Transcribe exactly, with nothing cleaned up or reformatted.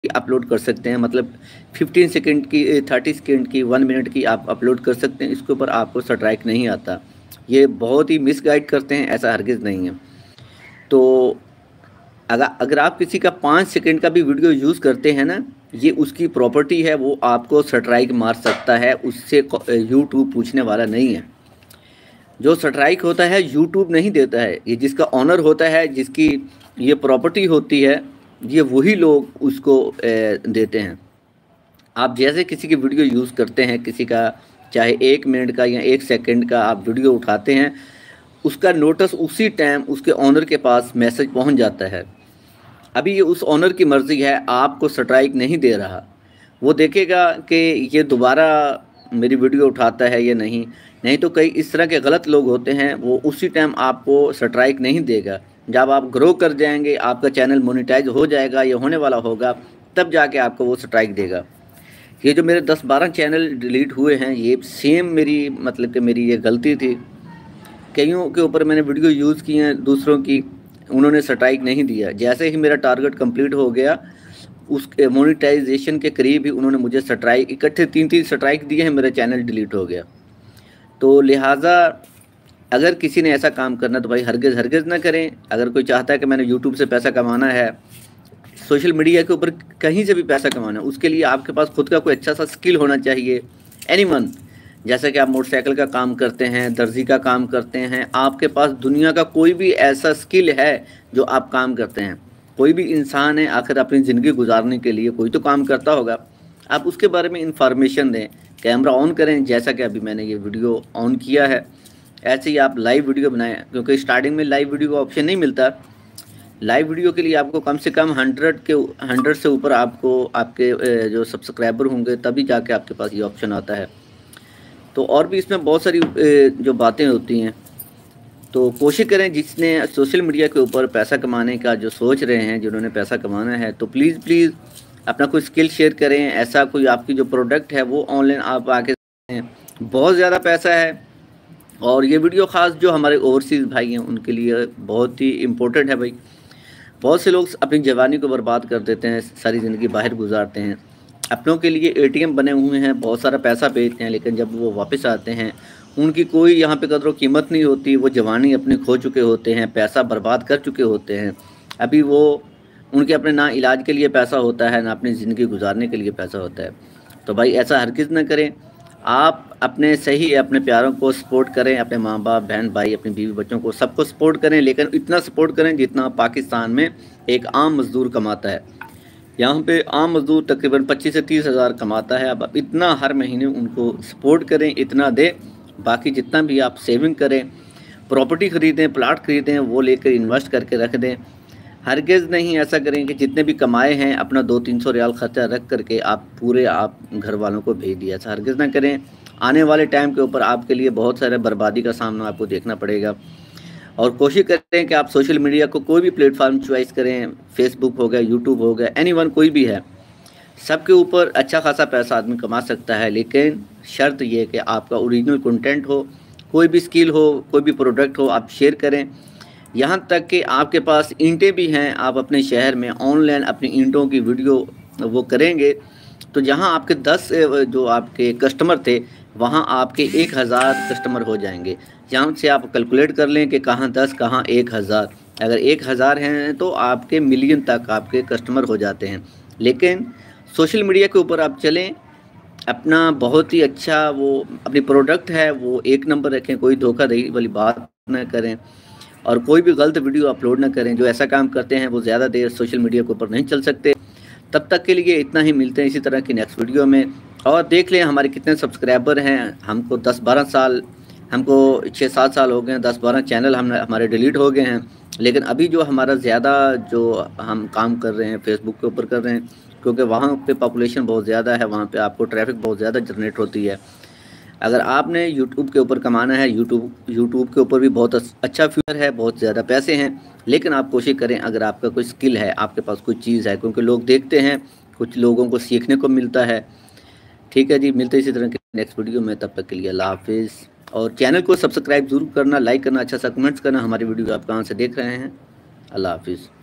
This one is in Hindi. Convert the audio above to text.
अपलोड कर सकते हैं, मतलब फिफ्टीन सेकंड की, थर्टी सेकंड की, वन मिनट की आप अपलोड कर सकते हैं। इसके ऊपर आपको स्ट्राइक नहीं आता। ये बहुत ही मिसगाइड करते हैं, ऐसा हरगिज़ नहीं है। तो अगर अगर आप किसी का पाँच सेकंड का भी वीडियो यूज़ करते हैं ना, ये उसकी प्रॉपर्टी है, वो आपको स्ट्राइक मार सकता है, उससे यूट्यूब पूछने वाला नहीं है। जो स्ट्राइक होता है यूट्यूब नहीं देता है, ये जिसका ऑनर होता है, जिसकी ये प्रॉपर्टी होती है, ये वही लोग उसको देते हैं। आप जैसे किसी की वीडियो यूज़ करते हैं, किसी का चाहे एक मिनट का या एक सेकंड का आप वीडियो उठाते हैं, उसका नोटिस उसी टाइम उसके ऑनर के पास मैसेज पहुंच जाता है। अभी ये उस ऑनर की मर्ज़ी है, आपको स्ट्राइक नहीं दे रहा। वो देखेगा कि ये दोबारा मेरी वीडियो उठाता है या नहीं। नहीं तो कई इस तरह के गलत लोग होते हैं, वो उसी टाइम आपको स्ट्राइक नहीं देगा। जब आप ग्रो कर जाएंगे, आपका चैनल मोनेटाइज हो जाएगा या होने वाला होगा, तब जाके आपको वो स्ट्राइक देगा। ये जो मेरे दस बारह चैनल डिलीट हुए हैं, ये सेम मेरी मतलब कि मेरी ये गलती थी। कईयों के ऊपर मैंने वीडियो यूज़ की हैं दूसरों की, उन्होंने स्ट्राइक नहीं दिया। जैसे ही मेरा टारगेट कंप्लीट हो गया, उस मोनेटाइजेशन के करीब ही उन्होंने मुझे स्ट्राइक, इकट्ठे तीन तीन स्ट्राइक दिए हैं, मेरा चैनल डिलीट हो गया। तो लिहाजा अगर किसी ने ऐसा काम करना तो भाई हरगिज़ हरगिज़ ना करें। अगर कोई चाहता है कि मैंने यूट्यूब से पैसा कमाना है, सोशल मीडिया के ऊपर कहीं से भी पैसा कमाना है, उसके लिए आपके पास खुद का कोई अच्छा सा स्किल होना चाहिए। एनीवन, जैसे कि आप मोटरसाइकिल का काम करते हैं, दर्जी का काम करते हैं, आपके पास दुनिया का कोई भी ऐसा स्किल है जो आप काम करते हैं। कोई भी इंसान है, आखिर अपनी ज़िंदगी गुजारने के लिए कोई तो काम करता होगा। आप उसके बारे में इंफॉर्मेशन दें, कैमरा ऑन करें, जैसा कि अभी मैंने ये वीडियो ऑन किया है। ऐसे ही आप लाइव वीडियो बनाएं, क्योंकि स्टार्टिंग में लाइव वीडियो का ऑप्शन नहीं मिलता। लाइव वीडियो के लिए आपको कम से कम हंड्रेड के हंड्रेड से ऊपर आपको आपके जो सब्सक्राइबर होंगे, तभी जाके आपके पास ये ऑप्शन आता है। तो और भी इसमें बहुत सारी जो बातें होती हैं, तो कोशिश करें, जिसने सोशल मीडिया के ऊपर पैसा कमाने का जो सोच रहे हैं, जिन्होंने पैसा कमाना है, तो प्लीज़ प्लीज़ अपना कोई स्किल शेयर करें। ऐसा कोई आपकी जो प्रोडक्ट है वो ऑनलाइन आप आके, बहुत ज़्यादा पैसा है। और ये वीडियो ख़ास जो हमारे ओवरसीज़ भाई हैं उनके लिए बहुत ही इम्पोर्टेंट है भाई। बहुत से लोग अपनी जवानी को बर्बाद कर देते हैं, सारी ज़िंदगी बाहर गुजारते हैं, अपनों के लिए एटीएम बने हुए हैं, बहुत सारा पैसा भेजते हैं, लेकिन जब वो वापस आते हैं उनकी कोई यहाँ पे कदर कीमत नहीं होती। वो जवानी अपनी खो चुके होते हैं, पैसा बर्बाद कर चुके होते हैं। अभी वो उनके अपने ना इलाज के लिए पैसा होता है, ना अपनी ज़िंदगी गुजारने के लिए पैसा होता है। तो भाई ऐसा हरगिज़ ना करें। आप अपने सही अपने प्यारों को सपोर्ट करें, अपने माँ बाप, बहन भाई, अपनी बीवी बच्चों को, सबको सपोर्ट करें, लेकिन इतना सपोर्ट करें जितना पाकिस्तान में एक आम मज़दूर कमाता है। यहाँ पे आम मज़दूर तकरीबन पच्चीस से तीस हज़ार कमाता है। अब इतना हर महीने उनको सपोर्ट करें, इतना दें। बाकी जितना भी आप सेविंग करें, प्रॉपर्टी ख़रीदें, प्लाट ख़रीदें, वो लेकर इन्वेस्ट करके रख दें। हरगिज़ नहीं ऐसा करें कि जितने भी कमाए हैं अपना दो तीन सौ रियाल खर्चा रख करके आप पूरे आप घर वालों को भेज दिया। ऐसा हरगिज़ ना करें। आने वाले टाइम के ऊपर आपके लिए बहुत सारे बर्बादी का सामना आपको देखना पड़ेगा। और कोशिश करें कि आप सोशल मीडिया को कोई भी प्लेटफॉर्म चॉइस करें, फेसबुक हो गया, यूट्यूब हो गया, एनीवन कोई भी है, सबके ऊपर अच्छा खासा पैसा आदमी कमा सकता है। लेकिन शर्त ये कि आपका ओरिजिनल कंटेंट हो, कोई भी स्किल हो, कोई भी प्रोडक्ट हो, आप शेयर करें। यहाँ तक कि आपके पास ईंटें भी हैं, आप अपने शहर में ऑनलाइन अपनी ईंटों की वीडियो वो करेंगे, तो जहाँ आपके दस जो आपके कस्टमर थे, वहाँ आपके एक हज़ार कस्टमर हो जाएंगे। यहाँ से आप कैलकुलेट कर लें कि कहाँ दस, कहाँ एक हज़ार। अगर एक हज़ार हैं तो आपके मिलियन तक आपके कस्टमर हो जाते हैं। लेकिन सोशल मीडिया के ऊपर आप चलें, अपना बहुत ही अच्छा वो अपनी प्रोडक्ट है वो एक नंबर रखें, कोई धोखाधड़ी वाली बात ना करें, और कोई भी गलत वीडियो अपलोड ना करें। जो ऐसा काम करते हैं वो ज़्यादा देर सोशल मीडिया के ऊपर नहीं चल सकते। तब तक के लिए इतना ही, मिलते हैं इसी तरह की नेक्स्ट वीडियो में। और देख लें हमारे कितने सब्सक्राइबर हैं। हमको दस बारह साल, हमको छः सात साल हो गए हैं, दस बारह चैनल हम हमारे डिलीट हो गए हैं। लेकिन अभी जो हमारा ज़्यादा जो हम काम कर रहे हैं फेसबुक के ऊपर कर रहे हैं, क्योंकि वहाँ पे पॉपुलेशन बहुत ज़्यादा है, वहाँ पे आपको ट्रैफिक बहुत ज़्यादा जनरेट होती है। अगर आपने यूट्यूब के ऊपर कमाना है, यूट्यूब यूट्यूब के ऊपर भी बहुत अच्छा फ्यूचर है, बहुत ज़्यादा पैसे हैं। लेकिन आप कोशिश करें, अगर आपका कोई स्किल है, आपके पास कोई चीज़ है, क्योंकि लोग देखते हैं, कुछ लोगों को सीखने को मिलता है। ठीक है जी, मिलते हैं इसी तरह के नेक्स्ट वीडियो में। तब तक के लिए अल्लाह हाफिज़। और चैनल को सब्सक्राइब ज़रूर करना, लाइक करना, अच्छा सा कमेंट्स करना। हमारी वीडियो आप कहाँ से देख रहे हैं। अल्लाह हाफिज़।